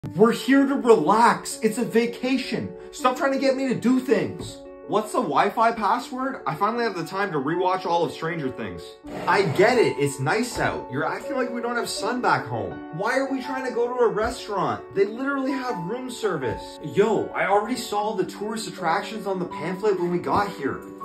We're here to relax. It's a vacation. Stop trying to get me to do things. What's the Wi-Fi password? I finally have the time to rewatch all of Stranger Things. I get it. It's nice out. You're acting like we don't have sun back home. Why are we trying to go to a restaurant? They literally have room service. Yo, I already saw the tourist attractions on the pamphlet when we got here.